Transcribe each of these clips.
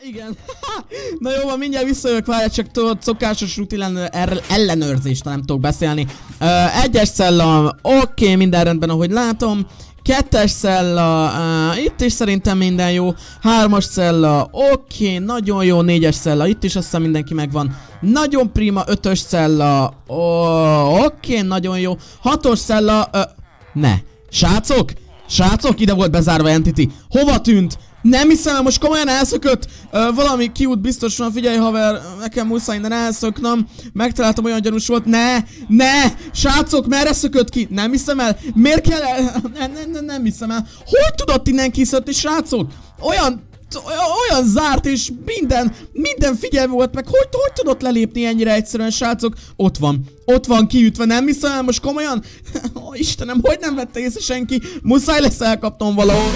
Igen. Na jó van, mindjárt visszajövök, várjál, csak tudod, szokásos rutin ellenőrzést, nem tudok beszélni. Egyes cella, oké, minden rendben, ahogy látom. Kettes cella, itt is szerintem minden jó. Hármas cella, oké, nagyon jó. Négyes cella, itt is azt hiszem mindenki megvan. Nagyon prima. Ötös cella, oké, nagyon jó. Hatos cella, ne. Srácok, ide volt bezárva Entity. Hova tűnt? Nem hiszem, most komolyan elszökött. Valami kiút biztos van, figyelj haver, nekem muszáj innen elszöknöm. Megtaláltam, olyan gyanús volt. Ne! Srácok, merre szökött ki? Nem hiszem el. Miért kell el? Nem hiszem el. Hogy tudott innen kiszökni, srácok? Olyan zárt és minden figyelme volt meg. Hogy tudott lelépni ennyire egyszerűen, srácok? Ott van kiütve, nem hiszem el, most komolyan? Istenem, hogy nem vette észre senki? Muszáj lesz elkapnom valahol.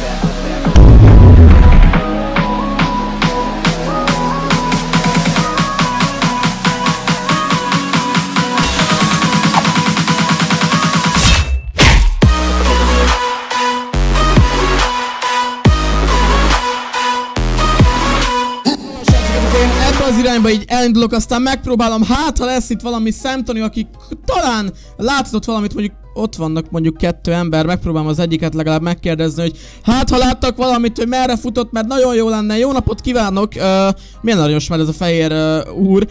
Az irányba így elindulok, aztán megpróbálom, hát ha lesz itt valami szemtanú, aki talán látott valamit, mondjuk ott vannak mondjuk 2 ember, megpróbálom az egyiket legalább megkérdezni, hogy hát ha láttak valamit, hogy merre futott, mert nagyon jó lenne. Jó napot kívánok! Milyen aranyos már ez a fehér úr.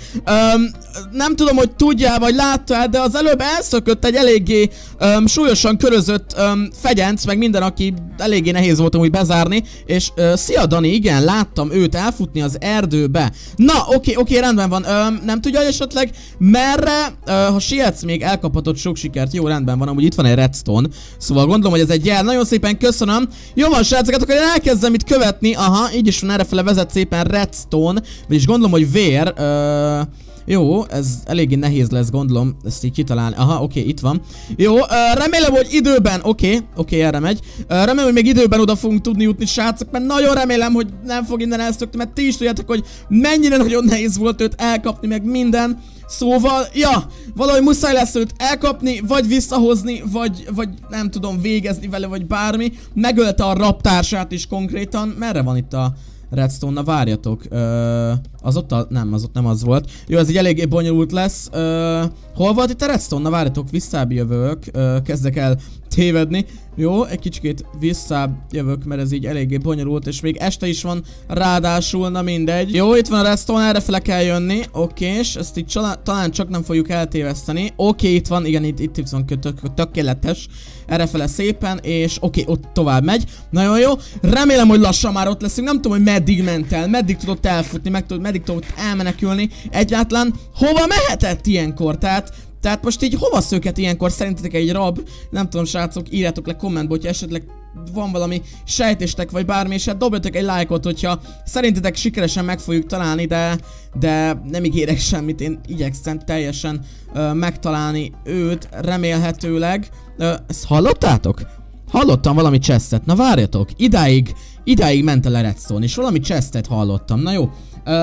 Nem tudom, hogy tudja vagy látta, de az előbb elszökött egy eléggé súlyosan körözött fegyenc, meg minden, aki eléggé nehéz volt úgy bezárni, és szia Dani, igen, láttam őt elfutni az erdőbe. Na, oké, rendben van. Nem tudja, hogy esetleg merre, ha sietsz még, elkaphatod sok sikert. Jó, rendben van, amúgy itt van egy redstone, szóval gondolom, hogy ez egy jel. Nagyon szépen köszönöm. Jó van, srácokat, akkor én elkezdem itt követni. Aha, így is van, errefele vezet szépen redstone, vagyis gondolom, hogy vér. Jó, ez eléggé nehéz lesz, gondolom, ezt így kitalálni. Aha, oké, itt van. Jó, remélem, hogy időben, oké, erre megy. Remélem, hogy még időben oda fogunk tudni jutni, srácok, mert nagyon remélem, hogy nem fog innen elszökni, mert ti is tudjátok, hogy mennyire nagyon nehéz volt őt elkapni, meg minden. Szóval, ja, valahogy muszáj lesz őt elkapni, vagy visszahozni, vagy nem tudom, végezni vele, vagy bármi. Megölte a raptársát is konkrétan. Merre van itt a redstone? Na várjatok. Az ott nem az volt. Jó, ez így eléggé bonyolult lesz. Hol volt itt a redstone? Na várjatok, visszább jövök. Kezdek el tévedni. Jó, egy kicsikét visszább jövök, mert ez így eléggé bonyolult, és még este is van ráadásul, na mindegy. Jó, itt van a redstone, errefele kell jönni. Oké, és ezt így talán csak nem fogjuk eltéveszteni. Oké, itt van, igen, itt van tökéletes. Errefele szépen, és oké, ott tovább megy. Nagyon jó. Remélem, hogy lassan már ott leszünk. Nem tudom, hogy meddig ment el, meddig tudott elfutni, meddig tudott elmenekülni. Egyáltalán hova mehetett ilyenkor? Tehát most így hova szöket ilyenkor szerintetek egy rab? Nem tudom, srácok, írjátok le kommentbe, hogyha esetleg van valami sejtéstek vagy bármi, és hát dobjatok egy lájkot, hogyha szerintetek sikeresen meg fogjuk találni, de nem ígérek semmit, én igyekszem teljesen megtalálni őt, remélhetőleg. Ezt hallottátok? Hallottam valami chestet, na várjatok, idáig ment el a redstone, és valami chestet hallottam, na jó.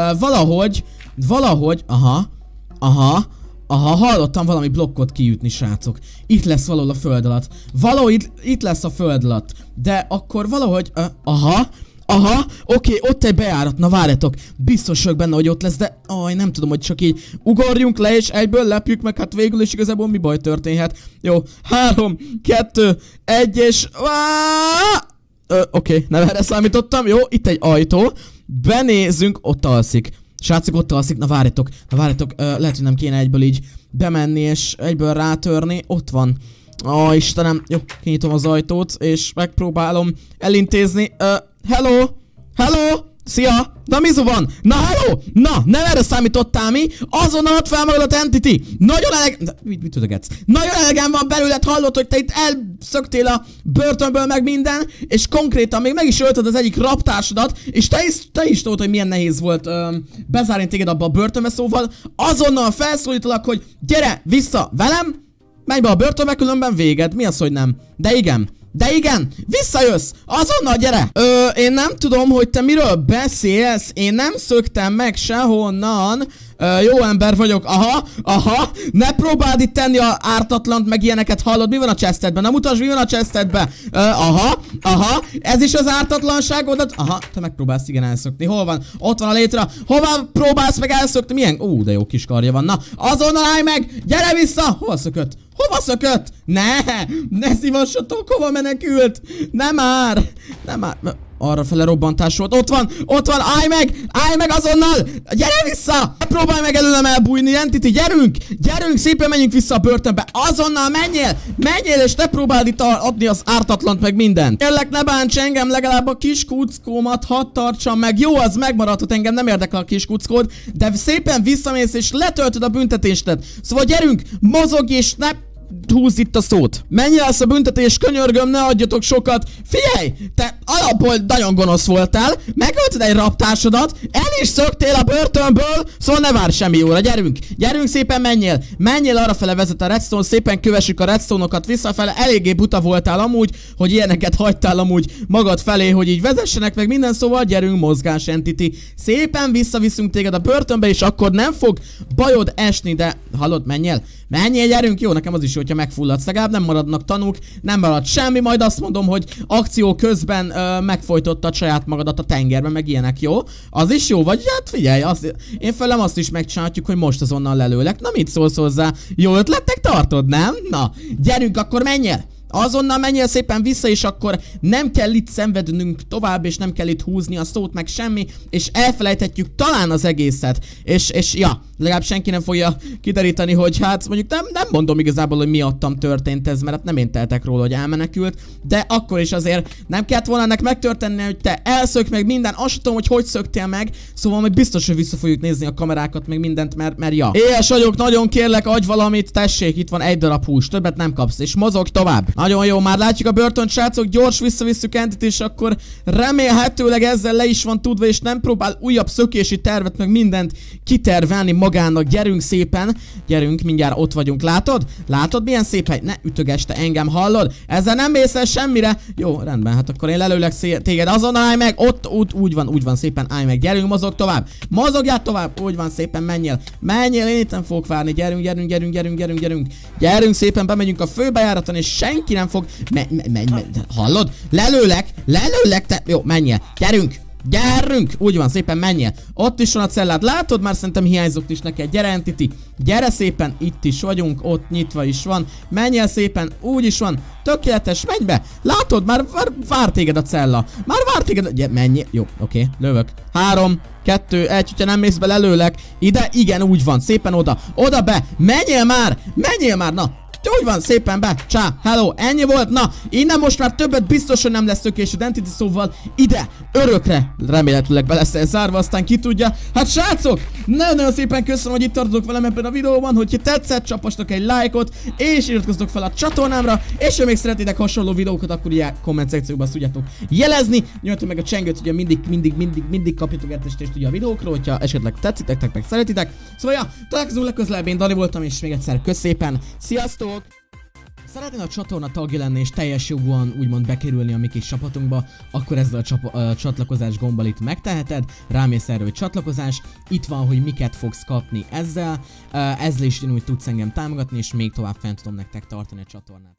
Valahogy, aha, hallottam valami blokkot kiütni, srácok. Itt lesz valahol a föld alatt. Valahogy itt lesz a föld alatt. De akkor valahogy, oké, ott egy bejárat, na várjatok. Biztos vagyok benne, hogy ott lesz, de nem tudom, hogy csak így ugorjunk le, és egyből lepjük meg, hát végül is igazából mi baj történhet. Jó, 3, 2, 1, és... Oké, nem erre számítottam. Jó, itt egy ajtó. Benézünk, ott alszik. Srácok, ott alszik, na várjatok, lehet, hogy nem kéne egyből így bemenni és egyből rátörni, ott van. Istenem, jó, kinyitom az ajtót, és megpróbálom elintézni. Hello, szia, na mizu van? Na hello, na, nem erre számítottál mi? Azonnal ott fel magad a Entity. Nagyon mit tudogetsz? Nagyon elegem van belőled, hallott, hogy te itt elszöktél a börtönből meg minden, és konkrétan még meg is ölted az egyik raptársadat, és te is tudod, hogy milyen nehéz volt bezárni téged abba a börtönbe, szóval azonnal felszólítalak, hogy gyere vissza velem, menj be a börtönbe, különben véged. Mi az, hogy nem? De igen, visszajössz! Azonnal gyere! Én nem tudom, hogy te miről beszélsz, én nem szöktem meg sehonnan. Jó ember vagyok. Aha. Ne próbáld itt tenni a ártatlant, meg ilyeneket, hallod? Mi van a chestedben? Na mutasd, mi van a chestedben? Aha. Ez is az ártatlanságodat? Aha, te megpróbálsz igen elszokni. Hol van? Ott van a létre. Hova próbálsz meg elszokni? Milyen? De jó kis karja van. Na, azonnal állj meg! Gyere vissza! Hova szökött? Ne szívassatok, hova menekült? Nem már. Arra fele robbantás volt. Ott van, állj meg azonnal! Gyere vissza! Próbálj meg előlem elbújni, Entity, gyerünk, szépen menjünk vissza a börtönbe. Azonnal menjél, és ne próbáld itt adni az ártatlant meg mindent. Kérlek, ne bánts engem, legalább a kis kuckómat hadd tartsam meg. Jó, az megmaradhat, engem nem érdekel a kis kuckód, de szépen visszamész és letöltöd a büntetéstet. Szóval gyerünk, mozogj és ne húzd itt a szót. Menj el a büntetés, könyörgöm, ne adjatok sokat. Figyelj, te alapból nagyon gonosz voltál, megölted egy raptársadat, el is szöktél a börtönből, szóval ne várj semmi jóra, gyerünk szépen, menjél arrafele vezet a redstone, szépen kövessük a redstone-okat visszafele, eléggé buta voltál amúgy, hogy ilyeneket hagytál amúgy magad felé, hogy így vezessenek meg minden, szóval gyerünk, mozgás Entity, szépen visszaviszünk téged a börtönbe, és akkor nem fog bajod esni, de hallod, menjél, gyerünk, jó, nekem az is jó, hogyha megfulladsz, legalább nem maradnak tanúk, nem marad semmi, majd azt mondom, hogy akció közben megfojtottad saját magadat a tengerben, meg ilyenek, jó? Az is jó, vagy hát figyelj, én felem azt is megcsinálhatjuk, hogy most azonnal lelőlek, na mit szólsz hozzá? Jó ötletnek tartod, nem? Na, gyerünk, akkor menjél! Azonnal menjél szépen vissza, és akkor nem kell itt szenvednünk tovább, és nem kell itt húzni a szót, meg semmi, és elfelejthetjük talán az egészet, és ja, legalább senki nem fogja kideríteni, hogy hát mondjuk nem mondom igazából, hogy miattam történt ez, mert hát nem én teltek róla, hogy elmenekült, de akkor is azért nem kellett volna ennek megtörténni, hogy te elszök meg minden, azt tudom, hogy szöktél meg, szóval majd biztos, hogy vissza fogjuk nézni a kamerákat, meg mindent, mert ja. Éhes vagyok, nagyon kérlek, adj valamit, tessék, itt van egy darab hús, többet nem kapsz, és mozog tovább. Nagyon jó, már látjuk a börtönt, srácok, gyors visszavisszük Entity, és akkor remélhetőleg ezzel le is van tudva, és nem próbál újabb szökési tervet, meg mindent kitervelni magának. Gyerünk szépen, gyerünk, mindjárt ott vagyunk, látod? Milyen szép hely? Ne ütögess te engem, hallod? Ezzel nem mész el semmire. Jó, rendben, hát akkor én lelőlek téged, azonnal állj meg, ott, úgy van, szépen állj meg, gyerünk, mozog tovább, mozogjál tovább, úgy van, szépen menjél, én itt nem fogok várni, gyerünk szépen, bemegyünk a főbejáraton, és senki nem fog, hallod? Lelőlek, te, jó, menjél, gyerünk, úgy van, szépen menjél. Ott is van a cellát, látod? Már szerintem hiányzott is neked, gyere Entity, gyere szépen, itt is vagyunk, ott nyitva is van, menjél szépen, úgy is van, tökéletes, menj be, látod? Már vár téged a cella, menjél, jó, oké, lövök, 3, 2, 1, hogyha nem mész be, lelőlek, ide, igen, úgy van, szépen oda be, menjél már, na, úgy van, szépen be, csá, hello, ennyi volt, na, innen most már többet biztos, hogy nem lesz szökésed Entity, szóval ide, örökre, remélhetőleg be lesz ez zárva, aztán ki tudja. Hát srácok, nagyon szépen köszönöm, hogy itt tartotok velem ebben a videóban, hogyha tetszett, csapastok egy lájkot, és iratkozzatok fel a csatornámra, és ha még szeretitek hasonló videókat, akkor ugye komment szekcióban azt tudjátok jelezni, nyomjatok meg a csengőt, ugye mindig kapjatok értesítést ugye a videókról, hogyha esetleg tetszitek, meg szeretitek. Szóval ja, találkozunk legközelebb, én Dani voltam, és még egyszer kösz szépen, sziasztok! Szeretnél a csatorna tagja lenni és teljes jogúan úgymond bekerülni a mi kis csapatunkba, akkor ezzel a csatlakozás gombbal itt megteheted, rámész erre, hogy csatlakozás, itt van, hogy miket fogsz kapni ezzel is úgy tudsz engem támogatni, és még tovább fent tudom nektek tartani a csatornát.